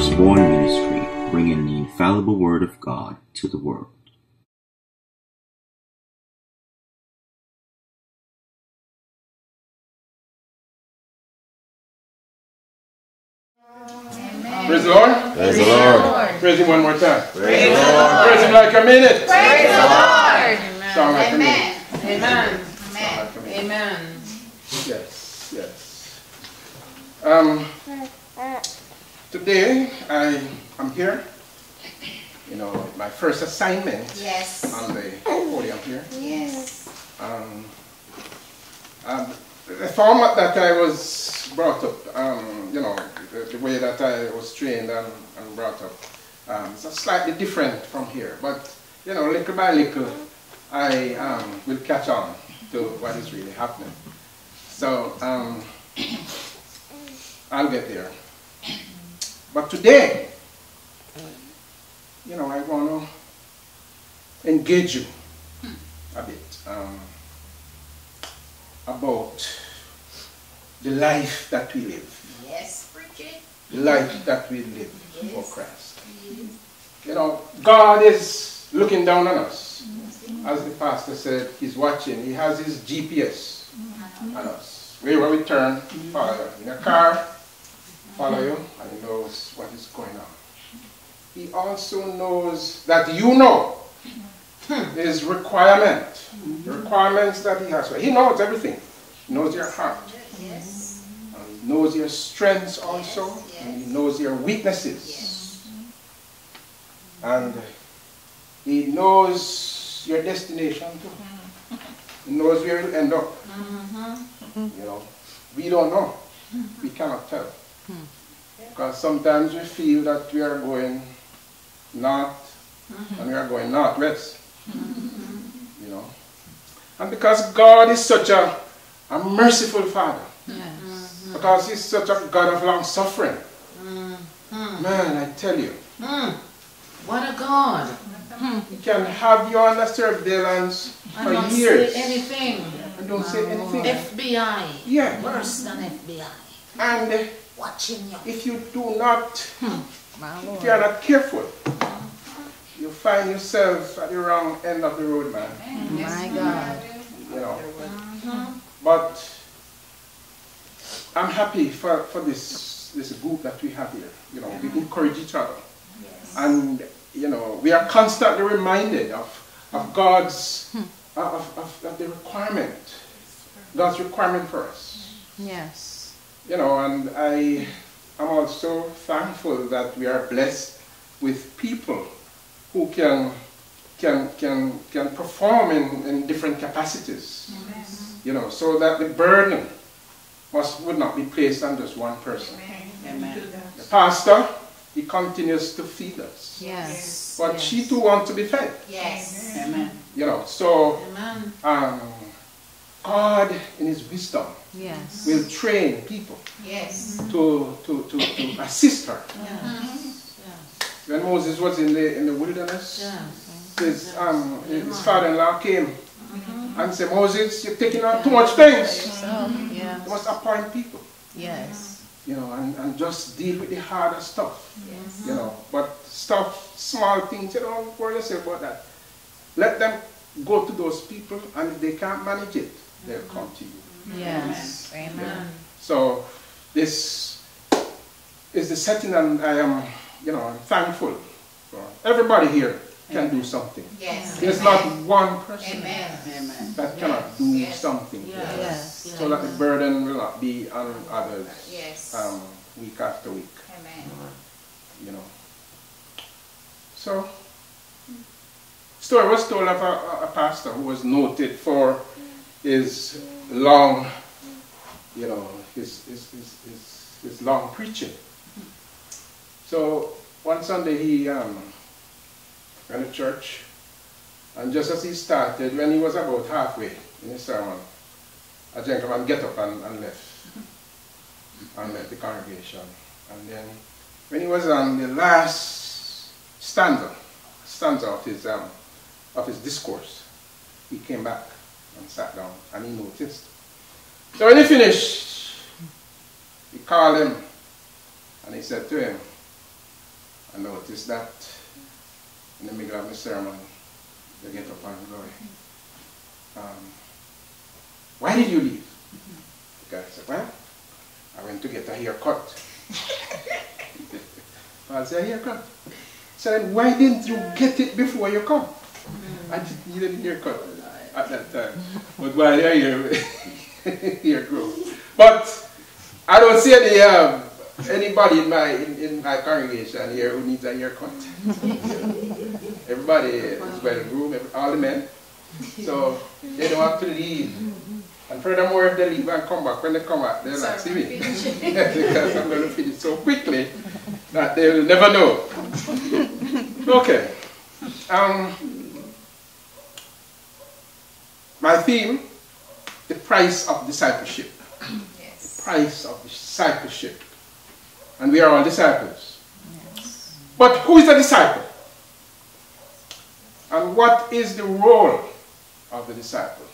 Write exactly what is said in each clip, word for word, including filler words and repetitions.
Firstborn Ministry, bringing the infallible Word of God to the world. Amen. Praise the Lord. Praise the Lord. Praise Him one more time. Praise the Lord. Praise Him like a minute. Praise the Lord. Sound like a minute. Amen. Amen. Amen. Yes, yes. Um, today I am here. You know, my first assignment. Yes. On the podium here. Yes. Um, um, the format that I was brought up, um, you know, the, the way that I was trained and, and brought up, um, is slightly different from here. But, you know, little by little, I um, will catch on to what is really happening. So, um, I'll get there. But today, you know, I want to engage you a bit um, about the life that we live. Yes, preach it. The life that we live Yes. for Christ. Yes. You know, God is looking down on us. As the pastor said, he's watching. He has his G P S on us. Wherever we turn, follow. In a car, follow you, and he knows what is going on. He also knows that you know his requirement, the requirements that he has. He knows everything. He knows your heart. Yes. And he knows your strengths also. Yes, yes. And he knows your weaknesses. Yes. And he knows your destination too. He knows where you'll end up. Mm-hmm. You know, we don't know. We cannot tell. Because sometimes we feel that we are going north and we are going northwest. You know. And because God is such a, a merciful Father. Yes. Because He's such a God of long suffering. Mm-hmm. Man, I tell you. Mm. What a God. He can have you on the surveillance I for don't years. say anything. And don't say anything. F B I. Yeah. Worse than F B I. And uh, Watching you. if you do not, My if you are not careful, you find yourself at the wrong end of the road, man. My God. You know. Mm-hmm. But I'm happy for, for this this group that we have here. You know, we encourage each other. Yes. And you know, we are constantly reminded of, of God's of, of, of the requirement. God's requirement for us. Yes. You know, and I am also thankful that we are blessed with people who can can can can perform in, in different capacities. Amen. You know, so that the burden must would not be placed on just one person. Amen. The pastor, he continues to feed us. Yes. But yes. she too wants to be fed. Yes. Amen. You know, so Amen. um, God in His wisdom Yes. will train people Yes. to, to, to, to assist her. Yes. Yes. When Moses was in the in the wilderness, Yes. his um his father-in-law came and said, Moses, you're taking on too much things. So, You yes. must appoint people, Yes. you know, and, and just deal with the harder stuff. Yes. You know, but stuff, small things, you don't worry yourself about that. Let them go to those people, and if they can't manage it, they'll come to you. Yes. Amen. So this is the setting, and I am, you know, I'm thankful for everybody here can do something. Yes. There's Amen. not one person Amen. Amen. that cannot do Yes. something. Yes. Yes. So that the burden will not be on others Yes. um, week after week. Amen. You know. So, story was told of a, a pastor who was noted for his long, you know, his his his, his, his long preaching. So one Sunday he um, went to church, and just as he started, when he was about halfway in his sermon, a gentleman get up and, and left, and left the congregation. And then when he was on the last stanza, stanza of his um, of his discourse, he came back and sat down, and he noticed. So when he finished, he called him, and he said to him, I noticed that in the middle of my sermon, they get up and go, um, why did you leave? The guy said, well, I went to get a haircut. I said, a haircut? So then why didn't you get it before you come? I didn't need a haircut at that time. But while you're here, hair grow. But I don't see any um, anybody in my in, in my congregation here who needs a haircut. Everybody is well groomed, all the men. So they don't have to leave. And furthermore, if they leave and come back, when they come back, they'll not see me. Because I'm going to finish so quickly that they will never know. Okay. Um, my theme, the price of discipleship. Yes. The price of discipleship. And we are all disciples. Yes. But who is a disciple? And what is the role of the disciple?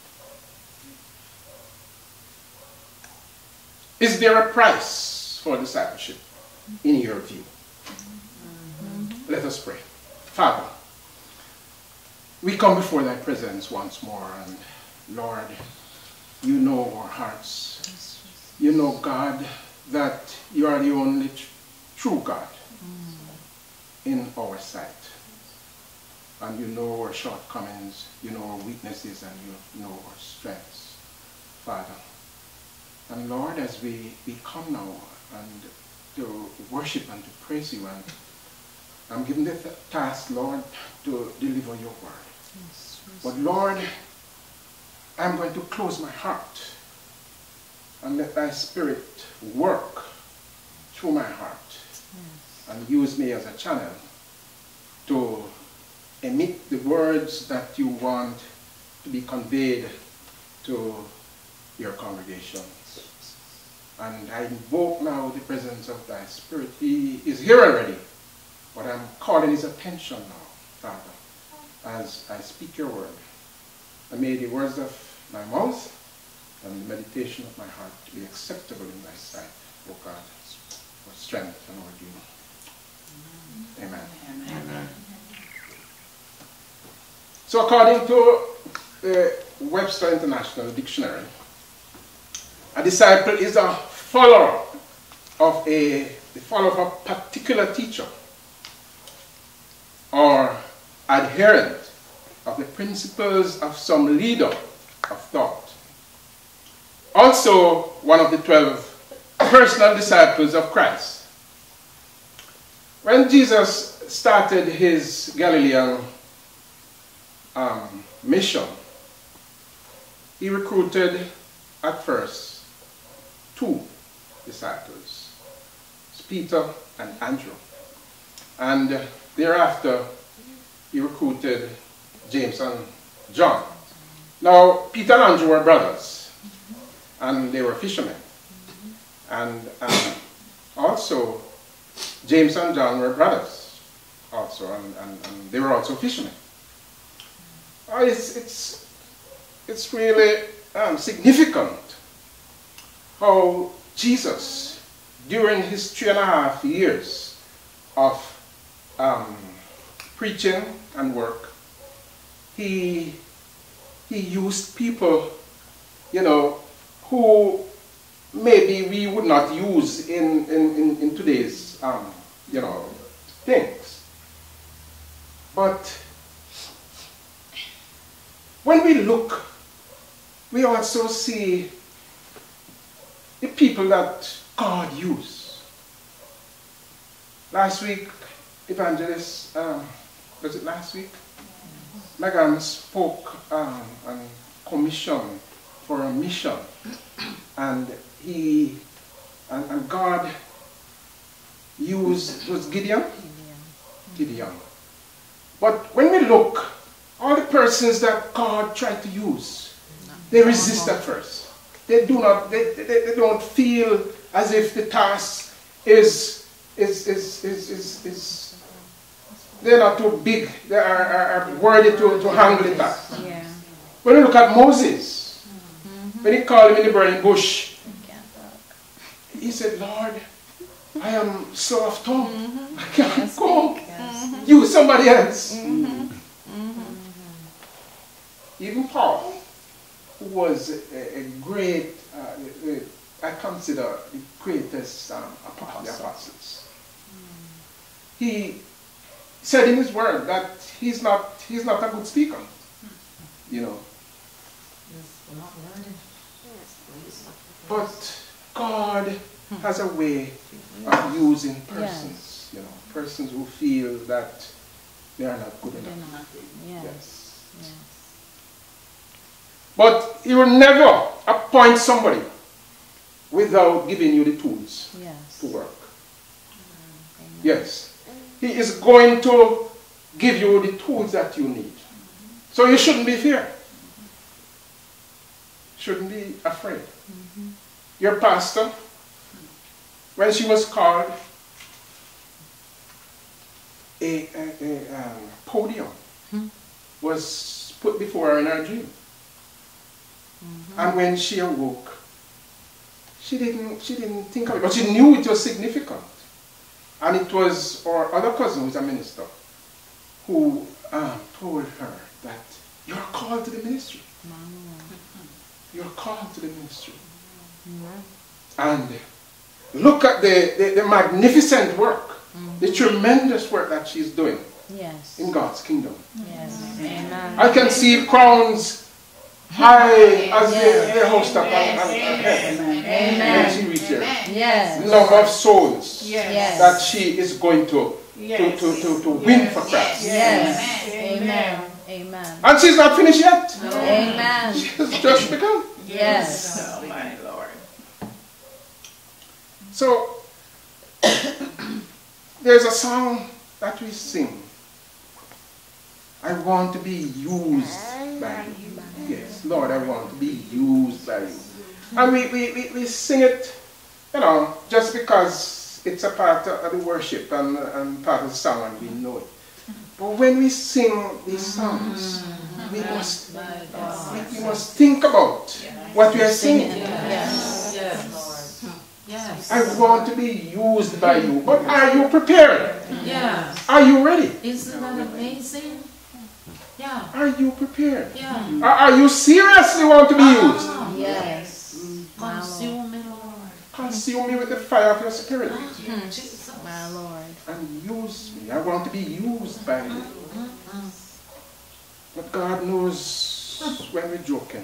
Is there a price for discipleship in your view? Mm-hmm. Let us pray. Father, we come before thy presence once more, and Lord, you know our hearts. You know, God, that you are the only tr true God mm. in our sight. And you know our shortcomings, you know our weaknesses, and you know our strengths, Father. And Lord, as we, we come now and to worship and to praise you, and I'm given the th task, Lord, to deliver your word. Yes, yes. But Lord, I'm going to close my heart and let thy spirit work through my heart. Yes. And use me as a channel to emit the words that you want to be conveyed to your congregation. And I invoke now the presence of thy spirit. He is here already, but I'm calling his attention now, Father, as I speak your word. And may the words of my mouth and the meditation of my heart be acceptable in thy sight, O God, for strength and our due. Amen. Amen. Amen. So according to the Webster International Dictionary, a disciple is a follower of a, the follower of a particular teacher or adherent of the principles of some leader of thought. Also one of the twelve personal disciples of Christ. When Jesus started his Galilean um, mission, he recruited at first two disciples, Peter and Andrew. And uh, thereafter, he recruited James and John. Now, Peter and Andrew were brothers, and they were fishermen. And um, also, James and John were brothers, also, and, and, and they were also fishermen. Uh, it's, it's, it's really um, significant how Jesus, during his three and a half years of um, preaching and work, he, he used people, you know, who maybe we would not use in, in, in, in today's, um, you know, things. But when we look, we also see the people that God used. Last week, evangelist, um, was it last week? Megan spoke um, and commissioned for a mission, and he and, and God used, was Gideon? Gideon. But when we look, all the persons that God tried to use, they resist at first. They do not, they, they, they don't feel as if the task is, is, is, is, is, is they're not too big, they are, are, are worthy to, to handle the task. Yeah. When you look at Moses, mm-hmm. when he called him in the burning bush, he said, Lord, I am slow of tongue. Mm-hmm. I can't Yes, go. yes. Use somebody else. Mm-hmm. Even Paul, who was a, a great, uh, a, I consider the greatest um, apostle, the apostles. He said in his word that he's not, he's not a good speaker. You know. But God has a way of using persons, you know, persons who feel that they are not good enough. Yes. Yes. Yes. But he will never appoint somebody without giving you the tools Yes. to work. Amen. Yes. He is going to give you the tools that you need. So you shouldn't be feared. Shouldn't be afraid. Mm-hmm. Your pastor, when she was called, a, a, a um, podium Hmm. was put before her in her dream. Mm-hmm. And when she awoke, she didn't, she didn't think of it, but she knew it was significant. And it was our other cousin, who's a minister, who um, told her that you're called to the ministry. You're called to the ministry. Mm-hmm. And look at the, the, the magnificent work, Mm-hmm. the tremendous work that she's doing Yes. in God's kingdom. Yes. Amen. I can see crowns high as Yes. they, they host up and, and, and heaven when Amen. she reaches there. Yes. Number of souls Yes. that she is going to, to, to, to, to win for Christ. Yes. Amen. Amen. And she's not finished yet. Amen. She's just begun. Yes. Oh, my Lord. So, there's a song that we sing. I want to be used by you. Yes, Lord, I want to be used by you. And we, we, we, we sing it, you know, just because it's a part of the worship and, and part of the song and we know it. But when we sing these songs, we must, we, we must think about what we are singing. Yes. Yes, Lord. Yes. I want to be used by you. But are you prepared? Yes. Are you ready? Isn't that amazing? Yeah. Are you prepared? Yeah. Are, are you seriously want to be used? Ah, Yes. My Lord. consume me, Lord. Consume me with the fire of your spirit Jesus. My Lord. and use me. I want to be used by you. But God knows when we're joking.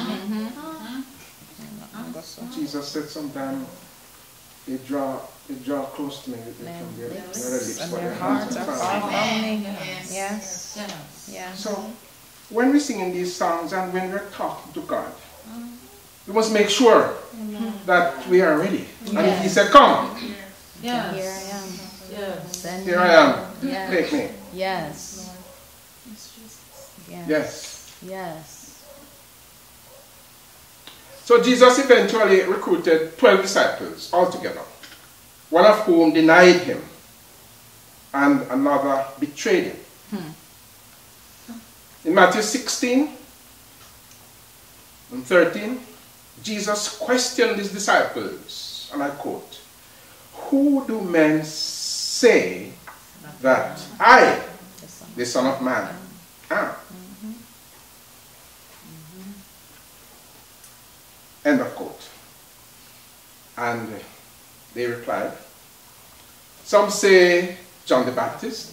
Jesus said sometime they draw they draw close to me with their, from their, their lips, And but their their hands hearts are are far far from from me. Yes. Yes. Yes. Yes. So, when we're singing these songs and when we're talking to God, we must make sure that we are ready. And if He said, come, Yes. Here I am. Yes. Send here me. I am, Yes. take me. Yes. Yes. Yes. Yes. So Jesus eventually recruited twelve disciples altogether, one of whom denied Him and another betrayed Him. In Matthew sixteen and thirteen, Jesus questioned His disciples, and I quote, "Who do men say that I, the Son of Man, am?" End of quote. And they replied, some say John the Baptist,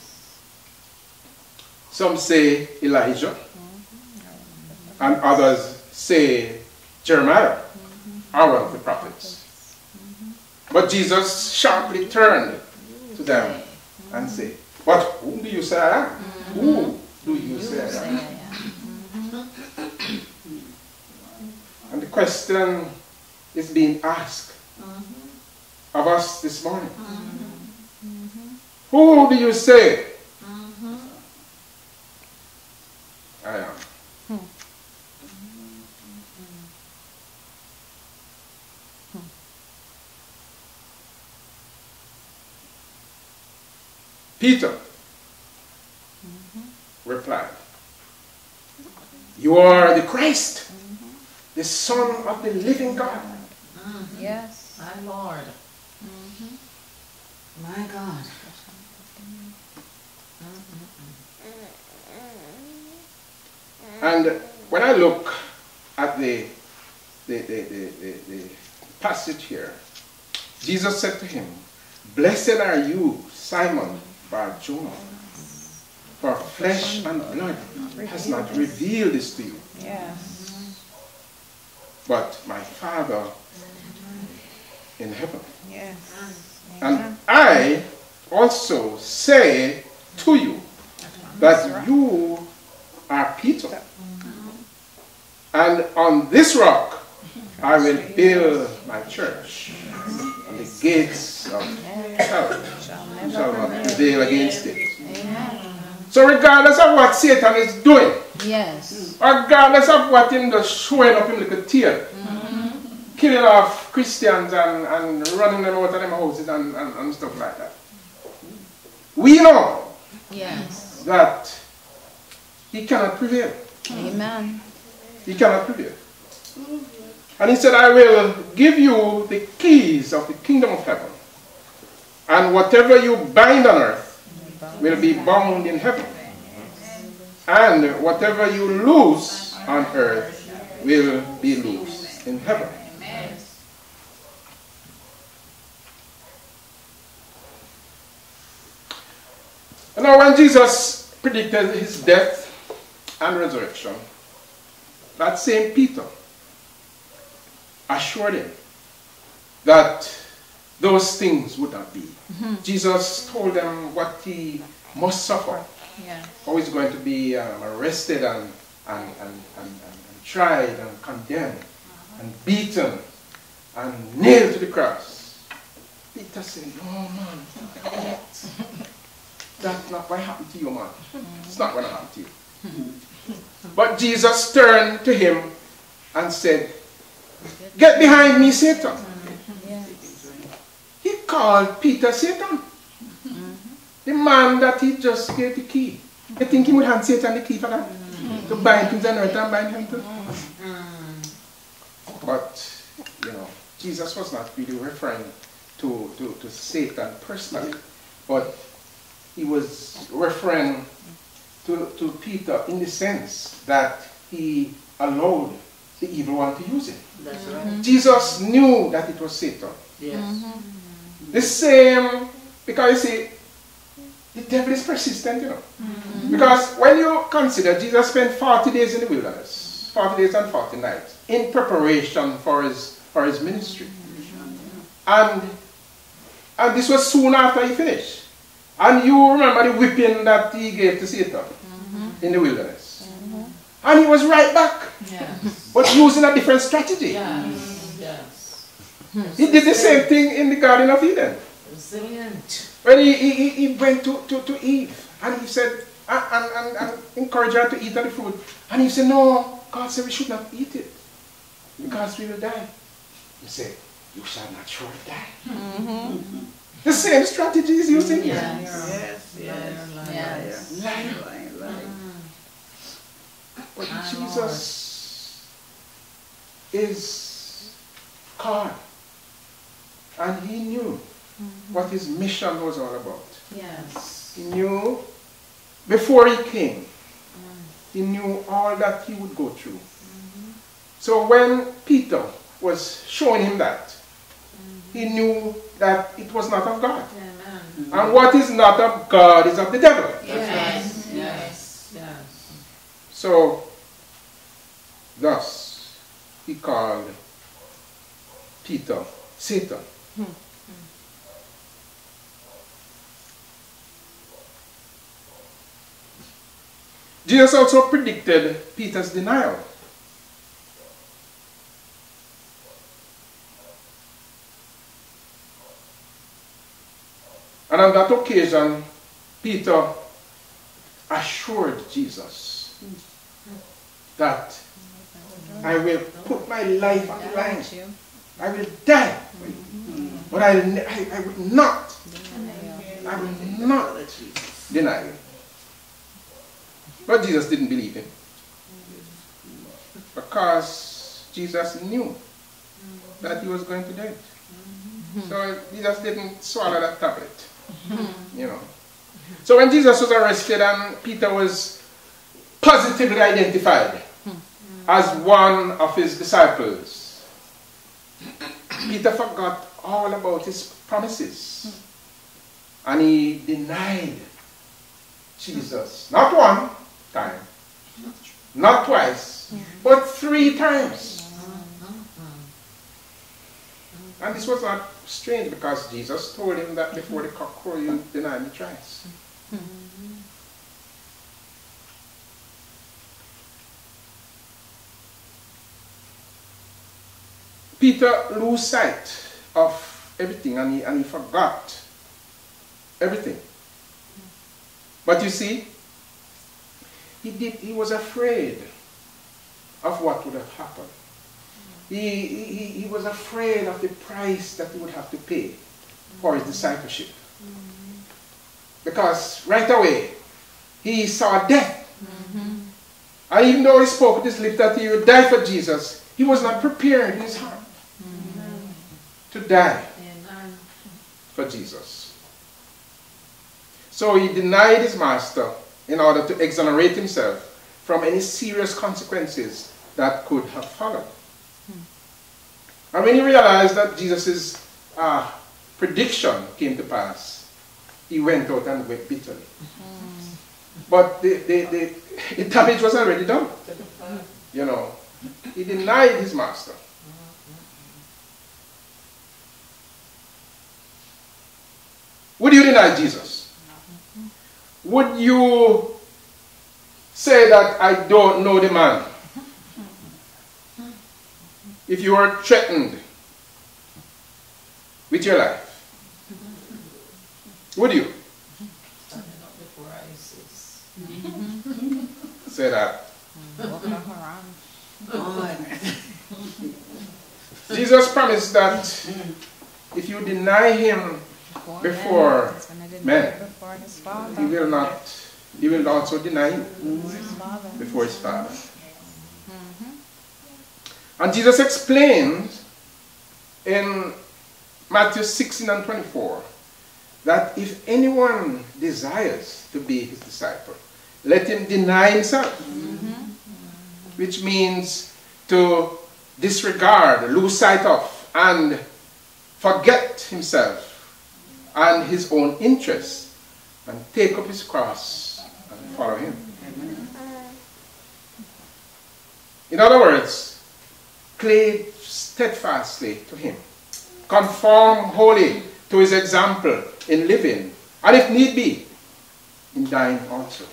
some say Elijah, and others say Jeremiah, or one of the prophets. But Jesus sharply turned to them and said, but whom do you say I am? Who do you say I am? And the question is being asked of us this morning. Who do you say I am? Peter replied, you are the Christ, the Son of the living God. Yes. My Lord. My God. And when I look at the, the, the, the, the, the passage here, Jesus said to him, "Blessed are you, Simon Bar-Jonah, for flesh and blood has not revealed this to you, Yes. but my Father in heaven. Yes. And I also say to you that you are Peter, and on this rock I will build my church, and the gates of hell shall not prevail against it." So regardless of what Satan is doing, Yes. regardless of what him just showing up in little tail, killing off Christians and, and running them out of them houses and, and, and stuff like that, we know Yes. that he cannot prevail. Amen. He cannot prevail. And he said, "I will give you the keys of the kingdom of heaven, and whatever you bind on earth will be bound in heaven, and whatever you loose on earth will be loosed in heaven." And now when Jesus predicted his death and resurrection, that same Peter assured him that those things would not be. Mm-hmm. Jesus told them what he must suffer. Yeah. How he's going to be um, arrested and, and, and, and, and, and tried and condemned and beaten and nailed to the cross. Peter said, "No, man, that's not what happened to you, man. It's not going to happen to you." But Jesus turned to him and said, "Get behind me, Satan." He called Peter Satan. The man that he just gave the key. You think he would hand Satan the key for that? To bind things on earth and bind him too? But, you know, Jesus was not really referring to, to, to Satan personally, but he was referring to, to Peter in the sense that he allowed the evil one to use him. That's right. Jesus knew that it was Satan. Yes. The same, because you see, the devil is persistent, you know. Mm-hmm. Because when you consider Jesus spent forty days in the wilderness, forty days and forty nights, in preparation for his, for his ministry. Mm-hmm. And, and this was soon after he finished. And you remember the whipping that he gave to Satan mm-hmm. in the wilderness. Mm-hmm. And he was right back. Yes. But using a different strategy. Yes. Yes. He did the same thing in the Garden of Eden. Resilient. When he, he, he went to, to, to Eve and he said, and, and, and encouraged her to eat of the fruit. And he said, "No, God said we should not eat it because we will die." He said, "You shall not surely die." Mm-hmm. The same strategy is used in here. Yes, yes, yes. Liar, liar, liar. But Jesus is God. And he knew mm-hmm. what his mission was all about. Yes. He knew before he came, mm. he knew all that he would go through. Mm-hmm. So when Peter was showing him that, mm-hmm. he knew that it was not of God. Mm-hmm. And what is not of God is of the devil. Yes. Yes. Yes. Yes. So, thus, he called Peter Satan. Hmm. Jesus also predicted Peter's denial. And on that occasion, Peter assured Jesus that I will put my life on the line. I will die for you. But I, I, I will not, I will not deny you. But Jesus didn't believe him. Because Jesus knew that he was going to die. So he just didn't swallow that tablet. You know. So when Jesus was arrested and Peter was positively identified as one of his disciples, Peter forgot all about his promises. And he denied Jesus. Not one time, not twice, but three times. And this was not strange because Jesus told him that before the cock crow you deny me thrice. Peter lost sight of everything and he, and he forgot everything. But you see, he, did, he was afraid of what would have happened. He, he, he was afraid of the price that he would have to pay for his discipleship. Because right away, he saw death. Mm-hmm. And even though he spoke with his lips that he would die for Jesus, he was not prepared in his heart mm-hmm. to die Amen. For Jesus. So he denied his master in order to exonerate himself from any serious consequences that could have followed. Hmm. And when he realized that Jesus' uh, prediction came to pass, he went out and wept bitterly. Mm. But the, the, the, the damage was already done. You know, he denied his master. Would you deny Jesus? Would you say that I don't know the man? If you were threatened with your life, would you? Say that. Jesus promised that if you deny him before men, he will not, he will also deny you before his Father. And Jesus explained in Matthew sixteen and twenty-four that if anyone desires to be his disciple, let him deny himself. Mm-hmm. Which means to disregard, lose sight of, and forget himself and his own interests, and take up his cross and follow him. In other words, cling steadfastly to him. Conform wholly to his example in living, and if need be, in dying also.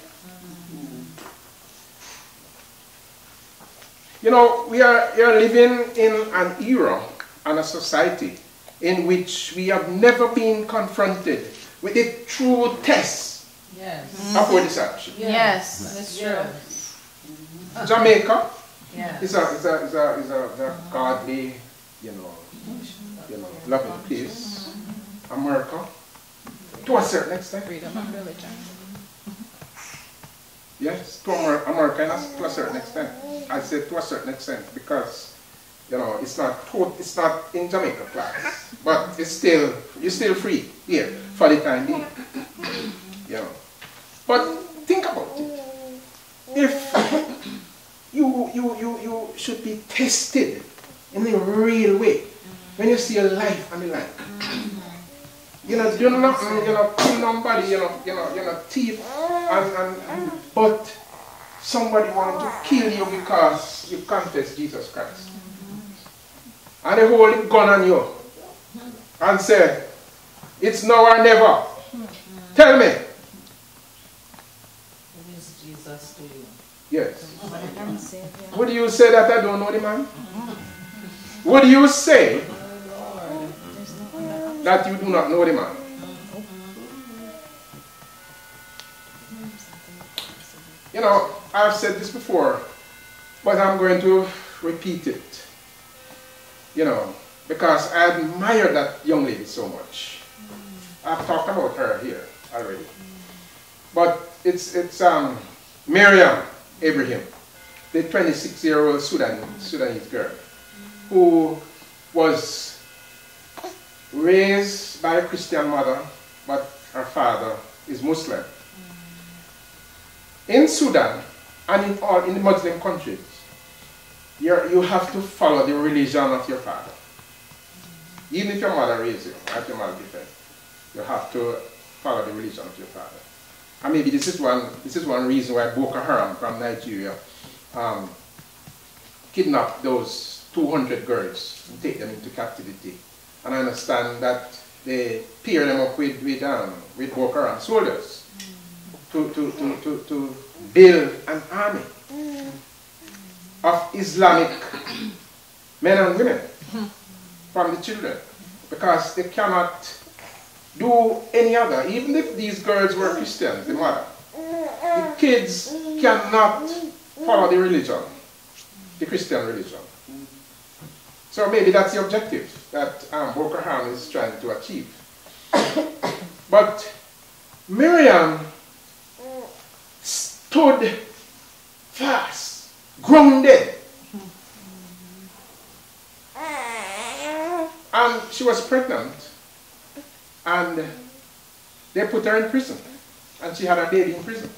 You know, we are, we are living in an era and a society in which we have never been confronted with the true test yes. of our discipleship. Yes, yes. That's true. Yes. Jamaica yes. is, a, is, a, is, a, is, a, is a godly, you know, you know, loving place. America, to a certain extent. Freedom of religion. Yes, to America to a certain extent. I said to a certain extent because, you know, it's not it's not in Jamaica class, but it's still you're still free here for the time being. You know, but think about it. If you you you you should be tested in a real way when you see your life on the line. You know, do nothing, you know, kill nobody, you know, you know, you know, thief, and, and, and but somebody wanted to kill you because you confess Jesus Christ. And they hold a gun on you and say, it's now or never. Tell me. Who is Jesus to you? Yes. Would you say that I don't know the man? Would you say that you do not know the man? You know, I've said this before, but I'm going to repeat it. You know, because I admire that young lady so much. I've talked about her here already. But it's, it's um, Miriam Abraham, the twenty-six-year-old Sudan, Sudanese girl, who was raised by a Christian mother, but her father is Muslim. In Sudan and in all in the Muslim countries, you're, you have to follow the religion of your father. Even if your mother raised you, or if your mother different, you have to follow the religion of your father. And maybe this is one this is one reason why Boko Haram from Nigeria um, kidnapped those two hundred girls and take them into captivity. And I understand that they pair them up with with, um, with Boko Haram soldiers to, to, to, to, to build an army of Islamic men and women from the children, because they cannot do any other. Even if these girls were Christians, the mother, the kids cannot follow the religion, the Christian religion. So maybe that's the objective that um, Boko Haram is trying to achieve. But Miriam stood fast, grounded. And she was pregnant, and they put her in prison, and she had a baby in prison.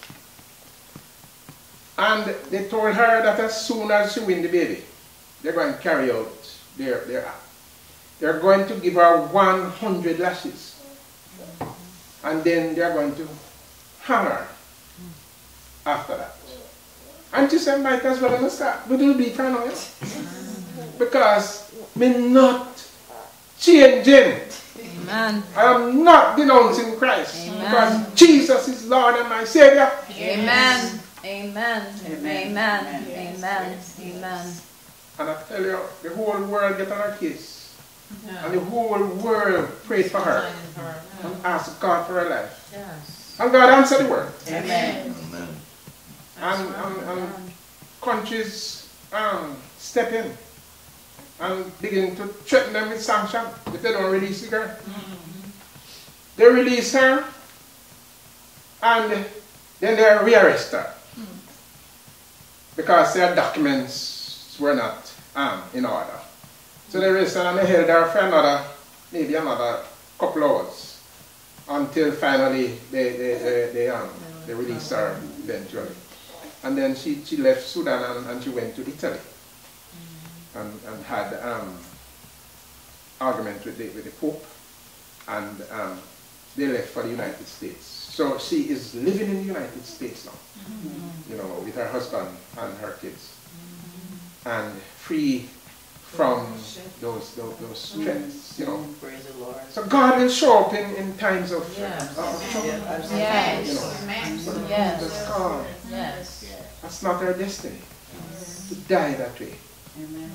And they told her that as soon as she wins the baby, they're going to carry out their, their act. They're going to give her one hundred lashes, and then they're going to hang her after that. And she said, might as well start, but it'll be paranoid. Because me not changing. Amen. I am not denouncing Christ. Amen. Because Jesus is Lord and my Savior. Amen. Amen. Amen. Amen. Yes. Amen. Yes. Amen. And I tell you, the whole world get on her case. Yeah. And the whole world prays for her. And ask God for her life. Yes. And God answered the word. Amen. Amen. And, and, and countries um, step in and begin to threaten them with sanction if they don't release the girl. Mm-hmm. They release her, and then they rearrest her because their documents were not um, in order. So they arrested her and they held her for another, maybe another couple hours, until finally they they they, they, um, they released her eventually. And then she, she left Sudan and, and she went to Italy. And, and had um, argument with the, with the Pope, and um, they left for the United States. So she is living in the United States now, mm-hmm. you know, with her husband and her kids, mm-hmm. and free from those those, those threats, you know. Praise the Lord. So God will show up in, in times of, Yes. of trouble. Yes. Yes. You know. Yes. Yes. That's God. Yes. That's not our destiny to die that way. Amen.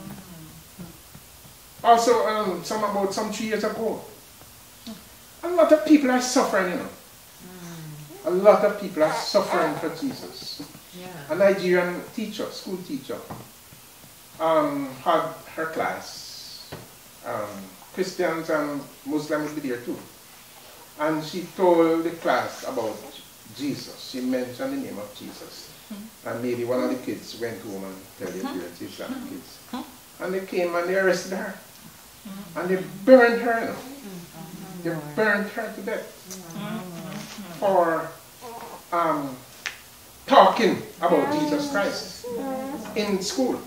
Also, um, some about some three years ago, a lot of people are suffering, you know. Mm. A lot of people are suffering for Jesus. Yeah. A Nigerian teacher, school teacher, um, had her class. Um, Christians and Muslims would be there too. And she told the class about Jesus. She mentioned the name of Jesus. And maybe one of the kids went home and told their parents, Islamic kids. And they came and they arrested her. And they burned her, you know. They burned her to death for um, talking about Jesus Christ in school.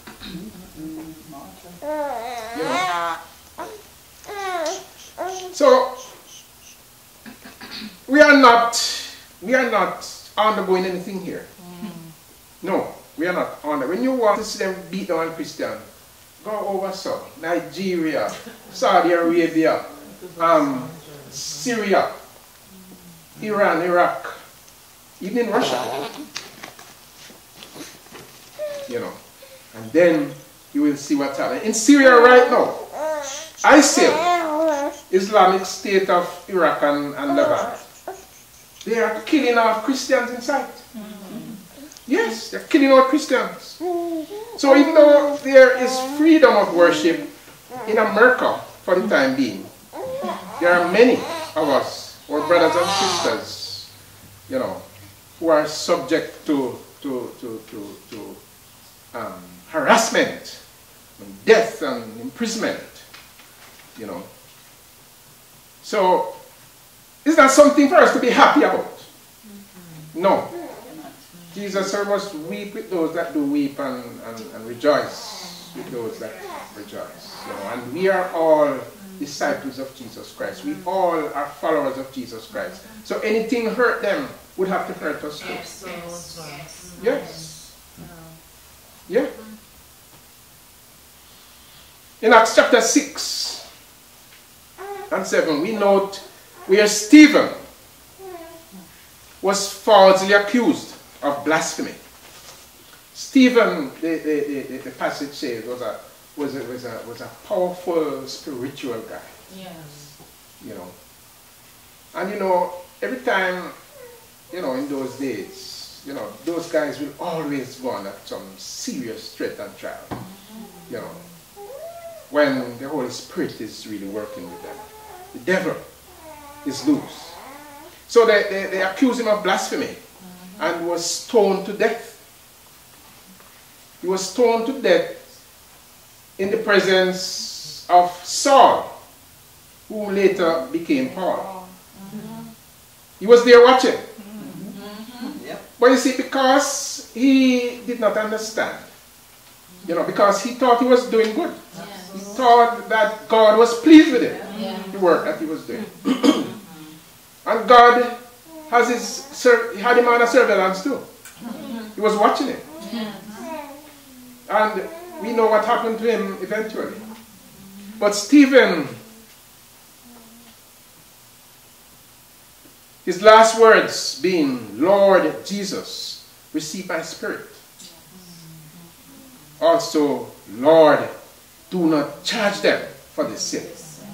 You know? So we are not we are not undergoing anything here. No, we are not under. When you want to see them beat down Christian, go over south, Nigeria, Saudi Arabia, um, Syria, Iran, Iraq, even in Russia. You know, and then you will see what's happening. In Syria right now, ISIL, Islamic State of Iraq and, and Levant, they are killing off Christians inside. Yes, they're killing out Christians. So even though there is freedom of worship in America for the time being, there are many of us, our brothers and sisters, you know, who are subject to to to to, to um, harassment, and death, and imprisonment, you know, So, is that something for us to be happy about? Mm-hmm. No. Jesus said, must weep with those that do weep and, and, and rejoice with those that rejoice. You know, and we are all disciples of Jesus Christ. We all are followers of Jesus Christ. So anything hurt them would have to hurt us too. Yes, yes. Yes. Yeah. In Acts chapter six and seven, we note where Stephen was falsely accused of blasphemy. Stephen, the, the, the, the passage says, was a, was, a, was, a, was a powerful spiritual guy. Yes. You know. And you know, every time, you know, in those days, you know, those guys will always go on at some serious threat and trial. You know, when the Holy Spirit is really working with them. The devil is loose. So they, they, they accused him of blasphemy and was stoned to death. He was stoned to death in the presence of Saul, who later became Paul. He was there watching. But you see, because he did not understand, you know, because he thought he was doing good. He thought that God was pleased with him, the work that he was doing. And God has his, he had him under surveillance too. He was watching him. And we know what happened to him eventually. But Stephen, his last words being, Lord Jesus, receive my spirit. Also, Lord, do not charge them for this sin.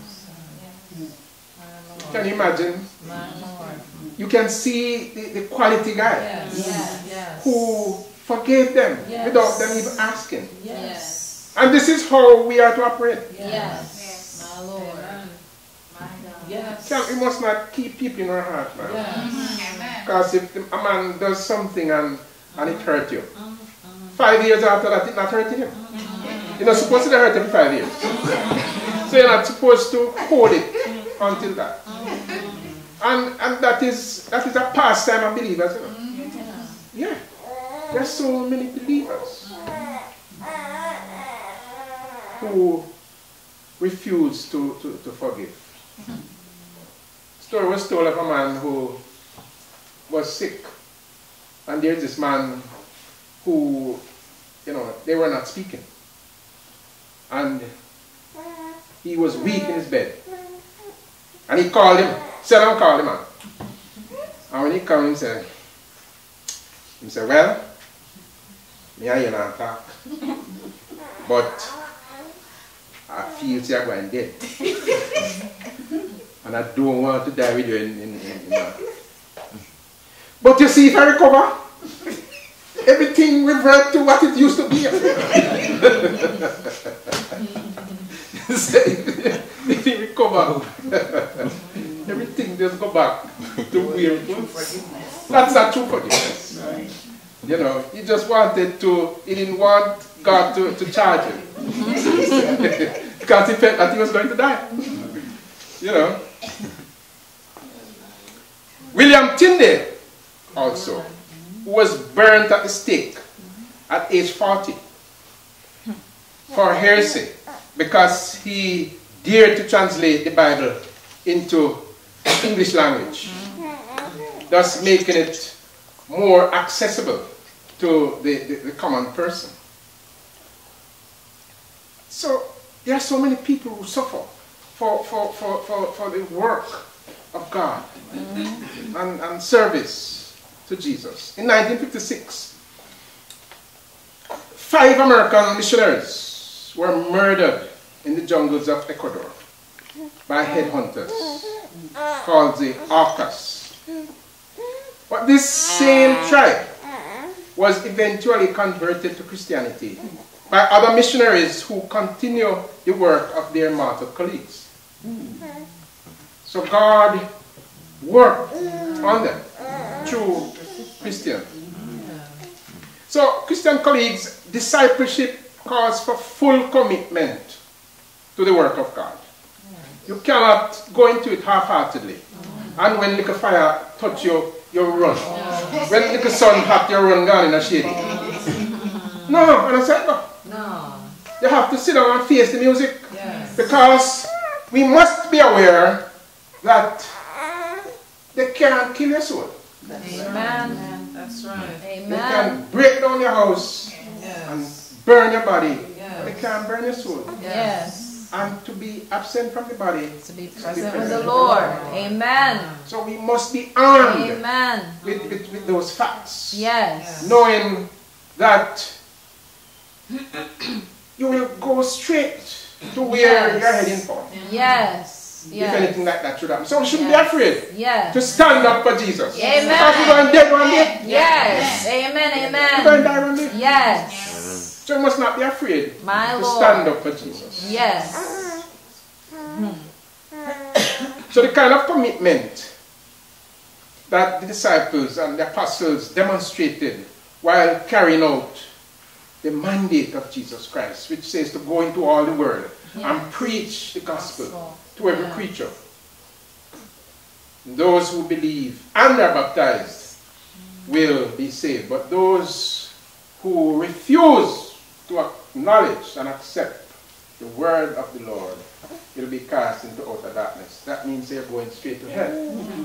Can you imagine? You can see the, the quality guy Yes. Yes. who forgave them Yes. without them even asking. Yes. And this is how we are to operate. Yes. My Lord. My God. Yes. So we must not keep people in our heart, man. Yes. Amen. Because if a man does something and, and it hurt you, five years after that, it's not hurting him. You're not supposed to hurt him for five years. So you're not supposed to hold it until that. And and that is that is a pastime of believers, you know. Yeah. There's so many believers who refuse to, to, to forgive. Story was told of a man who was sick. And there's this man who, you know, they were not speaking. And he was weak in his bed. And he called him, said, "Don't call him, man." And when he came, he said, he said, "Well, me and you not talk. But I feel you're going dead. And I don't want to die with you in, in, in, in that. But you see, if I recover, everything revert to what it used to be." If you recover, everything just go back to where it was. That's not true forgiveness. You know, he just wanted to, he didn't want God to, to charge him. Because he felt that he was going to die. You know. William Tyndale also, who was burnt at the stake at age forty for heresy, because he dared to translate the Bible into English language, thus making it more accessible to the, the, the common person. So there are so many people who suffer for, for, for, for, for the work of God and, and service to Jesus. In nineteen fifty-six, five American missionaries were murdered in the jungles of Ecuador by headhunters called the Aucas. But this same tribe was eventually converted to Christianity by other missionaries who continue the work of their martyred colleagues. So God worked on them through Christianity. So Christian colleagues, discipleship calls for full commitment to the work of God. You cannot go into it half-heartedly. And when little fire touch you, you run. When little sun hot, you run down in a shady. No, understand? No. No. You have to sit down and face the music. Yes. Because we must be aware that they can't kill your soul. Amen. That's right. They Amen. can break down your house and Yes. burn your body. Yes. They can't burn your soul. Yes. And to be absent from the body. To be present with the Lord. Amen. So we must be armed Amen. with, with, with those facts. Yes. Knowing that you will go straight to where Yes. you're heading for. Yes. If Yes. anything like that should happen. So we shouldn't Yes. be afraid Yes. to stand up for Jesus. Amen. Because we're going dead one day. Yes. Amen. We're going to Amen. die one day. Yes. So we must not be afraid My to Lord. stand up for Jesus. Yes. So the kind of commitment that the disciples and the apostles demonstrated while carrying out the mandate of Jesus Christ, which says to go into all the world and preach the gospel to every Yeah. creature. Those who believe and are baptized will be saved, but those who refuse to acknowledge and accept the word of the Lord will be cast into outer darkness. That means they're going straight to hell.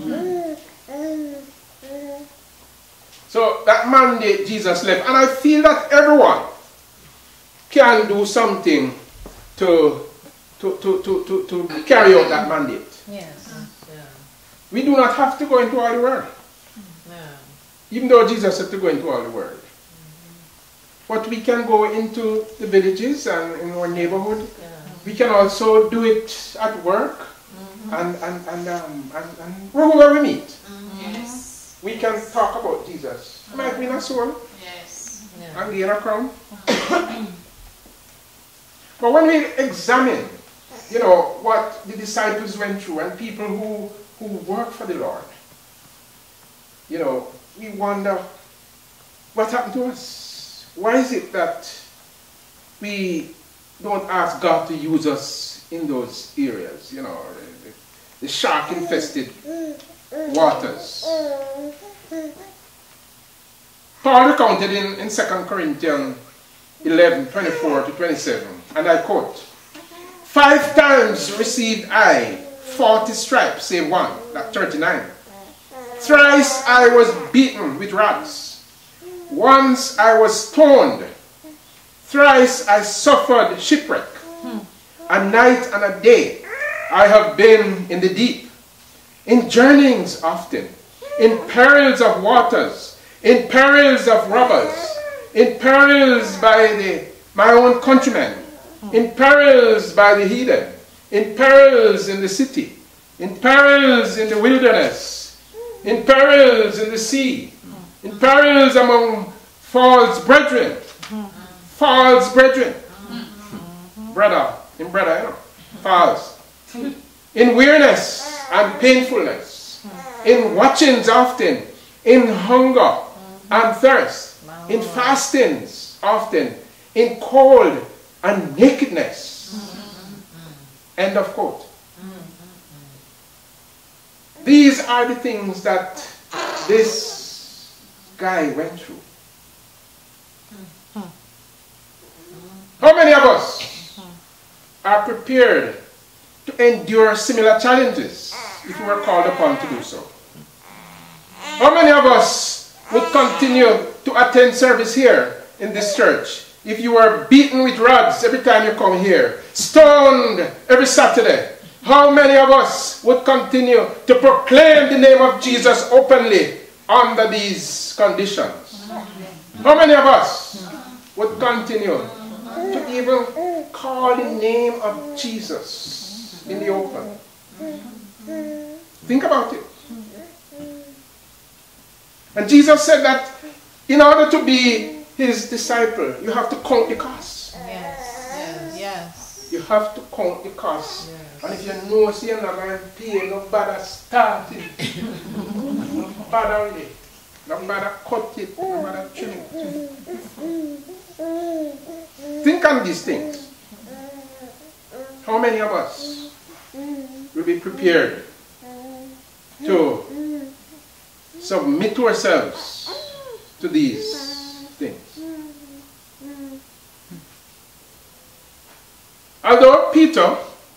So that mandate Jesus left, and I feel that everyone can do something to, to, to, to, to, to carry out that mandate. Yes. Yeah. We do not have to go into all the world, Yeah. even though Jesus said to go into all the world. But we can go into the villages and in our neighborhood. Yeah. We can also do it at work and, and, and, um, and, and wherever we meet. Yes. We can talk about Jesus. Might win a soul Yes. Yeah. and gain a crown. But when we examine, you know, what the disciples went through and people who, who work for the Lord, you know, we wonder what happened to us. Why is it that we don't ask God to use us in those areas, you know, the, the shark-infested waters? Paul recounted in, in Second Corinthians eleven, twenty-four to twenty-seven, and I quote, "Five times received I forty stripes, save one," that's thirty-nine. "Thrice I was beaten with rods. Once I was stoned. Thrice I suffered shipwreck. A night and a day I have been in the deep, in journeyings often, in perils of waters, in perils of robbers, in perils by the, my own countrymen, in perils by the heathen, in perils in the city, in perils in the wilderness, in perils in the sea, in perils among false brethren." False brethren. Brother, in brother, you know. False. "In weariness and painfulness, in watchings often, in hunger and thirst, in fastings often, in cold and nakedness." End of quote. These are the things that this guy went through. How many of us are prepared to endure similar challenges if we were called upon to do so? How many of us would continue to attend service here in this church if you were beaten with rods every time you come here, stoned every Saturday? How many of us would continue to proclaim the name of Jesus openly under these conditions? How many of us would continue to even call the name of Jesus in the open? Think about it. And Jesus said that in order to be his disciple, you have to count the cost. Yes. Yes. You have to count the cost. Yes. And if you know, see, you're not going to pay, no bother starting. No bother with it. No bother cut it. No bother trim it. Think on these things. How many of us will be prepared to submit ourselves to these things. Although Peter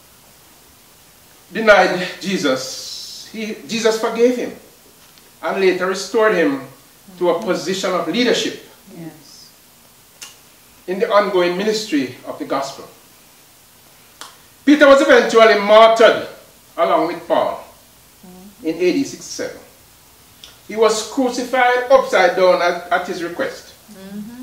denied Jesus, he, Jesus forgave him and later restored him to a position of leadership Yes. in the ongoing ministry of the gospel. Peter was eventually martyred along with Paul in A D sixty-seven. He was crucified upside down at, at his request. Mm-hmm.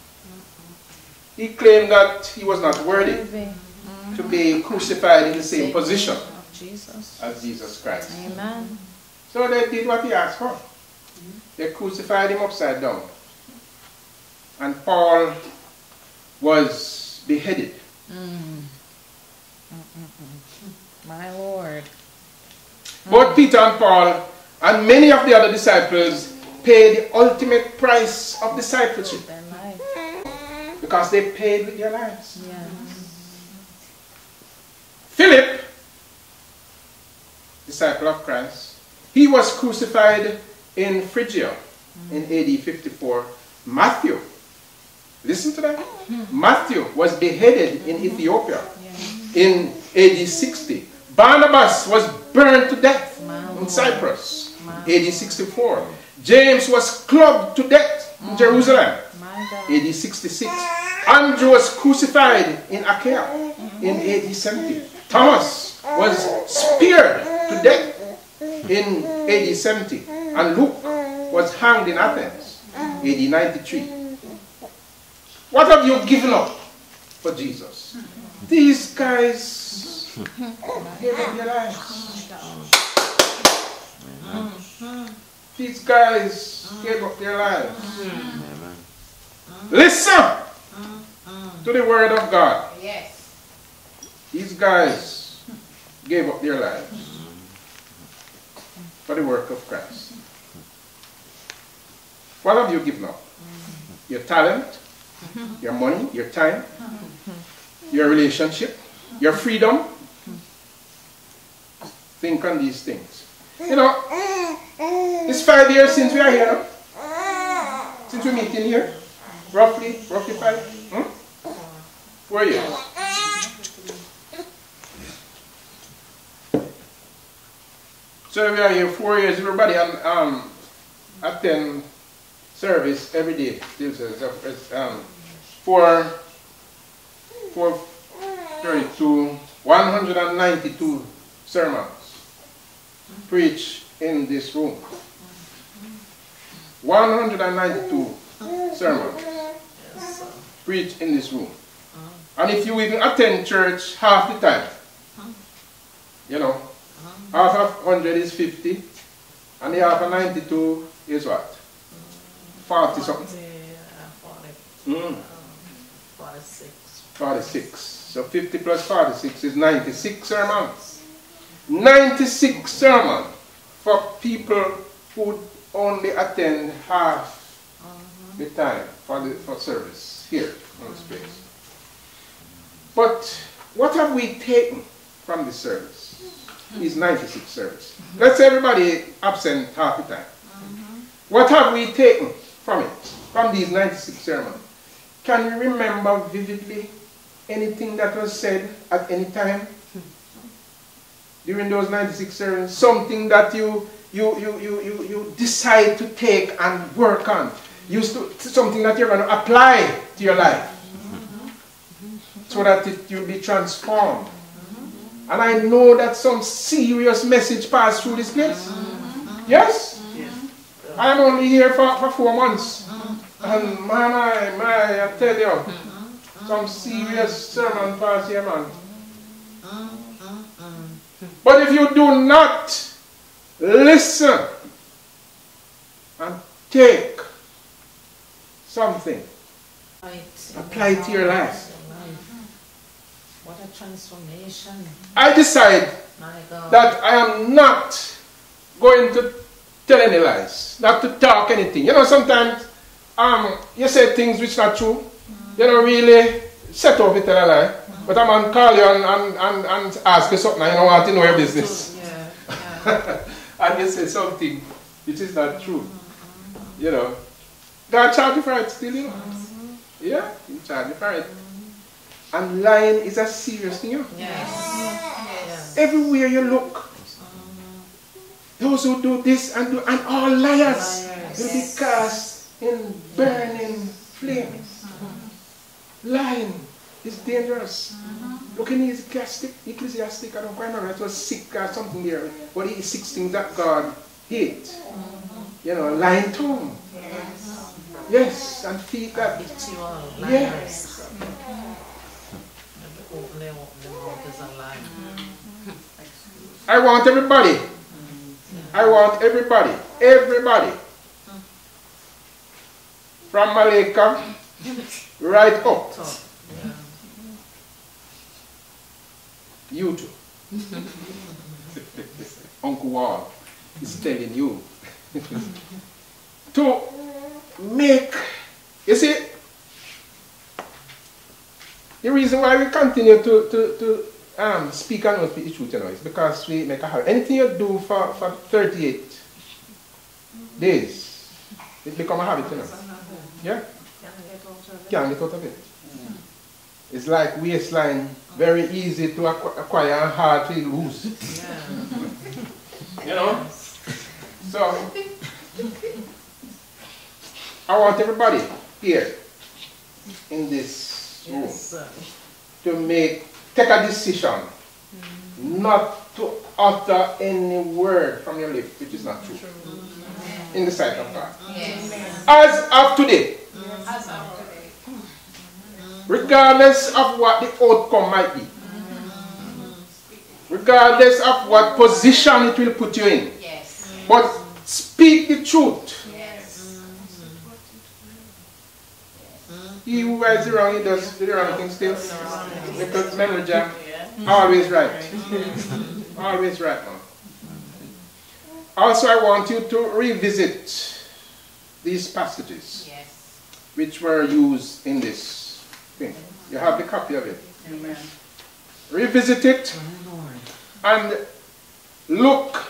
He claimed that he was not worthy Mm-hmm. to be crucified in the same position Of Jesus. as Jesus Christ. Amen. So they did what he asked for. They crucified him upside down. And Paul was beheaded. Mm. My Lord. Both Peter and Paul and many of the other disciples paid the ultimate price of discipleship Their life. because they paid with their lives. Yes. Philip, disciple of Christ, he was crucified in Phrygia in A D fifty-four. Matthew, listen to that. Matthew was beheaded in Ethiopia in A D sixty. Barnabas was burned to death in Cyprus, A D sixty-four. James was clubbed to death in Jerusalem, My God. A D sixty-six. Andrew was crucified in Achaia in A D seventy. Thomas was speared to death in A D seventy. And Luke was hanged in Athens, A D ninety-three. What have you given up for Jesus? These guys gave up their lives. These guys gave up their lives. Listen to the word of God. Yes. These guys gave up their lives for the work of Christ. What have you given up? Your talent, your money, your time, your relationship, your freedom. Think on these things. You know, it's five years since we are here. Since we meet in here. Roughly, roughly five. Hmm? Four years. So we are here four years. Everybody um, um, attend service every day. This is um, four, four, thirty-two, one hundred ninety-two sermons preached in this room. one hundred ninety-two sermons preached in this room. And if you even attend church half the time, you know, half of one hundred is fifty, and the half of ninety-two is what? forty something. Mm. forty-six. forty-six. So fifty plus forty-six is ninety-six sermons. ninety-six sermons for people who only attend half the time for the for service here on this place. But what have we taken from this service? These ninety-six service. Let's say everybody absent half the time. What have we taken from it? From these ninety-six sermons? Can you remember vividly anything that was said at any time during those ninety-six sermons? Something that you you you you you, you decide to take and work on. Used to something that you're going to apply to your life so that it you'll be transformed. And I know that some serious message passed through this place. Yes? I'm only here for, for four months. And my, my, my, I tell you, some serious sermon passed here, man. But if you do not listen and take something, apply it to your life. What a transformation. I decide My God. that I am not going to tell any lies, not to talk anything. You know, sometimes um, you say things which are not true. You don't really set off to tell a lie. But a man call you and, and, and, and ask you something and you don't want to know your business. Yeah. Yeah. And you say something which is not true. You know. God charge you for it still, you know. Yeah, He charge you for it. And lying is a serious thing, you know. Yes. Yes. Everywhere you look, those who do this and do, and all liars Liars. will be cast in burning flames. Lying is dangerous. Look in Ecclesiastic, Ecclesiastic, I don't quite remember, it was sick or something there, but it is six things that God hates. You know, lying tongue. Yes, and feet that. Habitual Yes. liars. Open them, open them out as a lie. I want everybody. I want everybody. Everybody. From Malika right up. Talk. Yeah. You too. Uncle Wall is telling you to make, you see, the reason why we continue to, to, to um, speak and not speak the truth, you know, is because we make a habit. Anything you do for, for thirty-eight days, it become a habit, you know. Yeah? Can't get out of it. It's like waistline, very easy to acquire and hard to lose. Yeah. You know? So, I want everybody here in this room Yes, sir. to make, take a decision not to utter any word from your lips which is not true in the sight of God. Yes. As of today, As of today. regardless of what the outcome might be, regardless of what position it will put you in, Yes. but speak the truth. Yes. He who writes the wrong, he does the wrong thing still. Because memory jam, always right. Always right, man. Also, I want you to revisit these passages Yes. which were used in this thing. You have the copy of it. Amen. Revisit it and look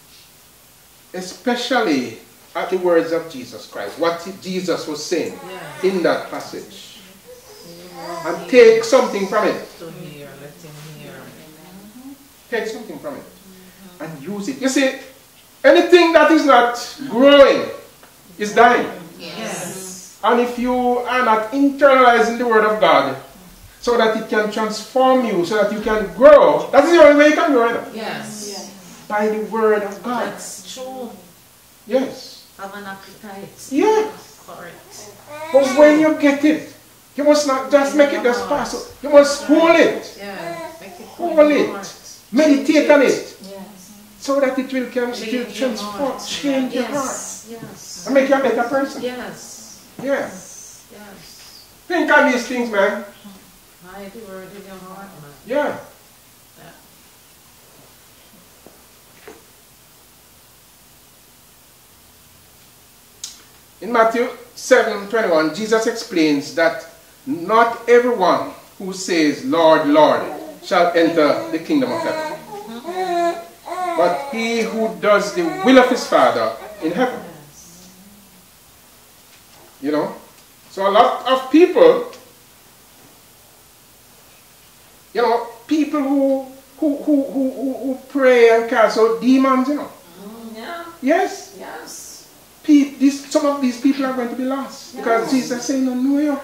especially at the words of Jesus Christ, what Jesus was saying Yeah. in that passage, and take something from it. To hear, let him hear. Take something from it and use it. You see, anything that is not growing is dying. Yes. And if you are not internalizing the word of God so that it can transform you, so that you can grow, that is the only way you can grow. You know? Yes. By the word of God. That's true. Yes. Have an appetite. Yes. For it. But when you get it, you must not just make it just pass. You must hold it. Yeah. Make it Hold it. Meditate on it. Yes. So that it will, can, it will Change your transform, heart. change your heart. Yes. Yes. And make you a better person. Yes. Yeah. Yes. Yes. Think on these things, man. Hide the word in your heart, man. Yeah. Yeah. In Matthew seven twenty-one, Jesus explains that not everyone who says, Lord, Lord, shall enter the kingdom of heaven, but he who does the will of his Father in heaven. Yes. You know? So a lot of people, you know, people who who who who, who, who pray and cast out demons, you know. Mm, yeah. Yes. Yes. Pe- these, some of these people are going to be lost because Jesus is saying, no, no, you.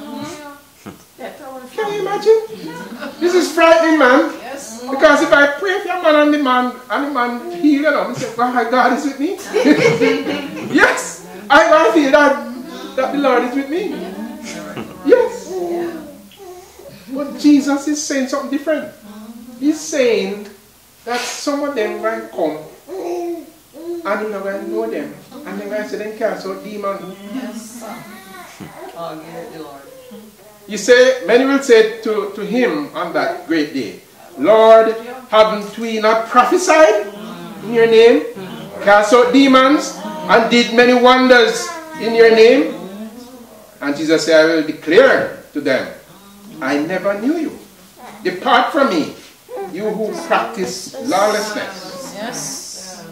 Can you imagine? This is frightening, man. Yes. Because if I pray for a man and the man and the man heal, you know, I say, God, God is with me. Yes, I want to feel that that the Lord is with me. Yes. But Jesus is saying something different. He's saying that some of them will come and you're not going to know them. And they're going to say, then cast out demons. Yes. Oh, give the Lord. You say, many will say to, to him on that great day, Lord, haven't we not prophesied in your name, cast out demons, and did many wonders in your name? And Jesus said, I will declare to them, I never knew you. Depart from me, you who practice lawlessness. Yes.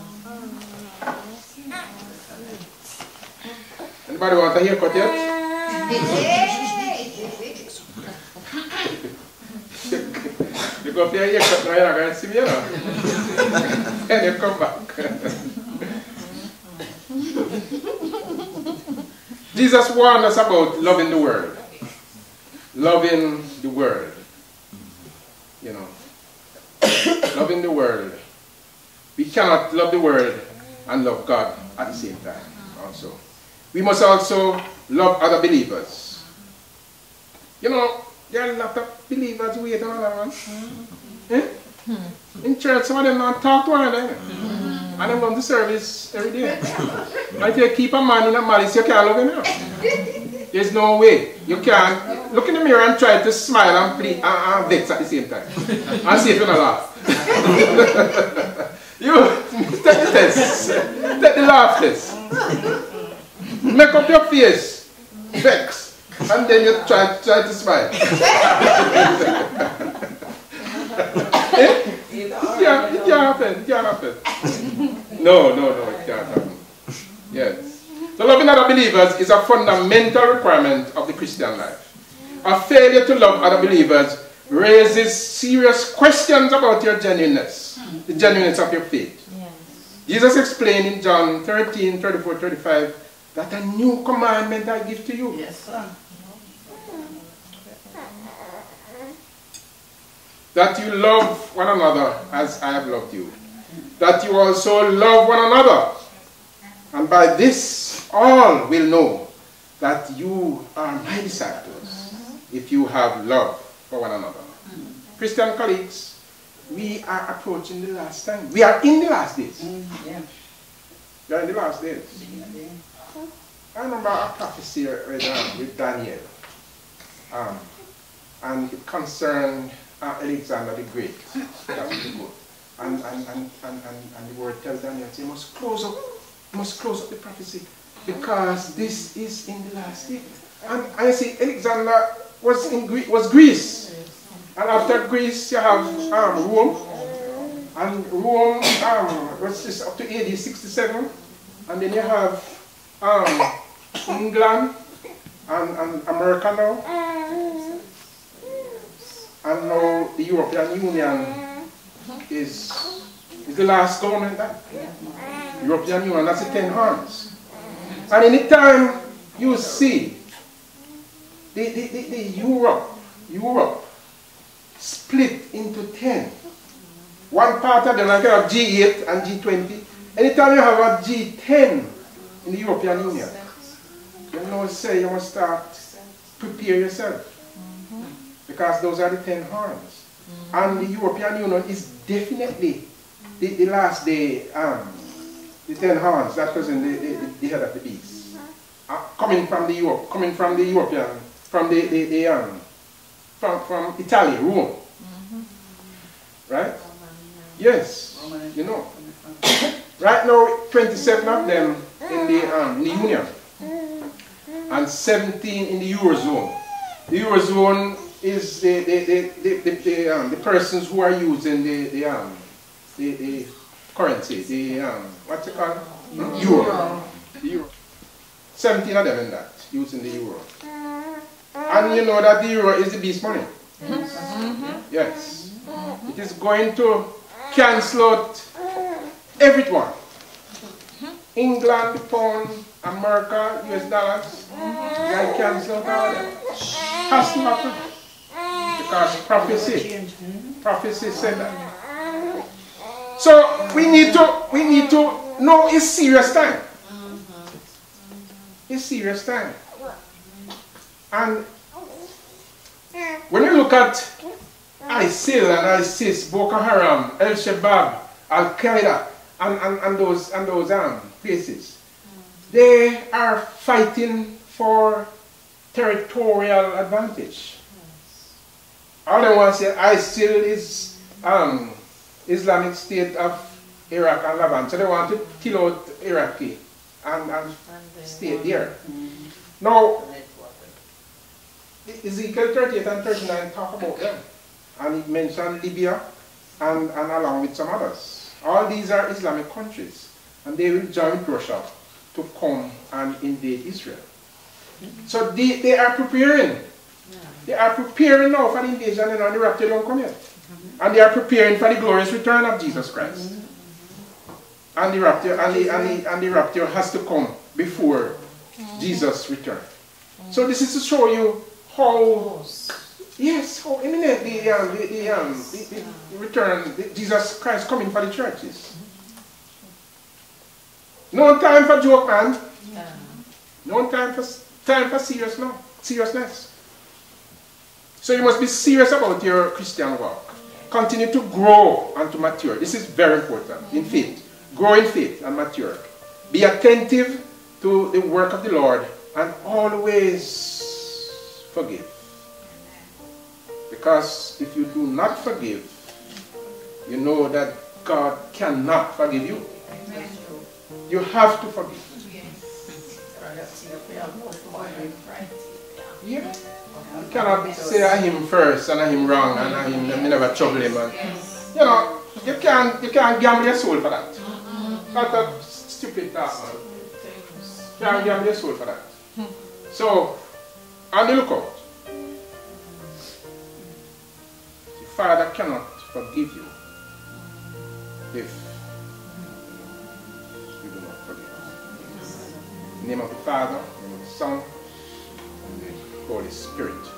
Anybody want a haircut yet? You go for your haircut now, you're not going to see me, you know. Then you come back. Jesus warned us about loving the world. Loving the world. You know. Loving the world. We cannot love the world and love God at the same time also. We must also love other believers. You know, there are a lot of believers waiting on that one. Mm-hmm. Eh? Mm-hmm. In church, some of them don't talk to one another. Mm-hmm. And they come to service every day. But if you keep a man in a malice, you can't love him. You know? There's no way. You can't look in the mirror and try to smile and plead and, and vex at the same time. And see if you're not laugh. You take the test. Take the laugh test. Make up your face. Vex. And then you try, try to smile. Eh? It can't, it can't happen. It can't happen. No, no, no, it can't happen. Yes. So loving other believers is a fundamental requirement of the Christian life. A failure to love other believers raises serious questions about your genuineness, the genuineness of your faith. Yes. Jesus explained in John thirteen, thirty-four, thirty-five that a new commandment I give to you. Yes, sir. That you love one another as I have loved you. That you also love one another. And by this, all will know that you are my disciples, if you have love for one another. Mm-hmm. Christian colleagues, we are approaching the last time. We are in the last days. Mm-hmm. Yeah. We are in the last days. Mm-hmm. I remember a prophecy with, um, with Daniel. Um, and it concerned uh, Alexander the Great. That was the book. And, and, and, and, and, and the word tells Daniel, you must close up. Must close up the prophecy because this is in the last day. And I see Alexander was in Gre was Greece, and after Greece you have um, Rome, and Rome um, was just up to A D sixty-seven, and then you have um, England and, and America now, and now the European Union is is the last government. That European Union, that's the ten horns. And any time you see the, the, the, the Europe, Europe split into ten, one part of them like you have G eight and G twenty, anytime you have a G ten in the European Union, you know, say you must start, prepare yourself. Because those are the ten horns. And the European Union is definitely the, the last day, um, the ten horns, that was in the, the, the head of the beast. Uh, coming from the Europe, coming from the European, from the, the, the um, from, from Italy, Rome. Mm-hmm. Right? Yes, you know. Right now, twenty-seven of them in the, um, in the Union, and seventeen in the Eurozone. The Eurozone is the, the, the, the, the, the, um, the persons who are using the, the, um, the, the currency, the, um, what's it called? Euro. Euro. The euro. seventeen of them in that, using the euro. And you know that the euro is the beast money. Mm-hmm. Yes. It is going to cancel out everyone. England, the pound, America, U S dollars, they cancel out all of them. Has to happen. Because prophecy, prophecy said that. So we need to, we need to know it's serious time. It's serious time. And when you look at ISIL and ISIS, Boko Haram, El Shabaab, Al Qaeda, and, and, and those and those um, places, they are fighting for territorial advantage. All they want to say ISIL is um, Islamic State of Iraq and Levant, so they want to kill out Iraqi and, and stay there. Mm-hmm. Now, Ezekiel thirty-eight and thirty-nine talk about them. And it mentioned Libya and, and along with some others. All these are Islamic countries. And they will join with Russia to come and invade Israel. So they, they are preparing. They are preparing now for the invasion, and the rapture don't come yet. And they are preparing for the glorious return of Jesus Christ. And the rapture, and the, and the, and the rapture has to come before Jesus' return. So this is to show you how, yes, how imminent the, um, the, the, um, the, the return, the Jesus Christ coming for the churches. No time for joke, man. No time for time for serious now, seriousness. So you must be serious about your Christian walk. Continue to grow and to mature. This is very important in faith. Grow in faith and mature. Be attentive to the work of the Lord and always forgive. Because if you do not forgive, you know that God cannot forgive you. You have to forgive. Yeah. You cannot say a him first and a him wrong and a him and never trouble him. And, you know, you can't you can't gamble your soul for that. That's a stupid talk, man. You can't gamble your soul for that. So, on the lookout. The Father cannot forgive you if you do not forgive. In the name of the Father, in the name of the Son, and the Holy Spirit.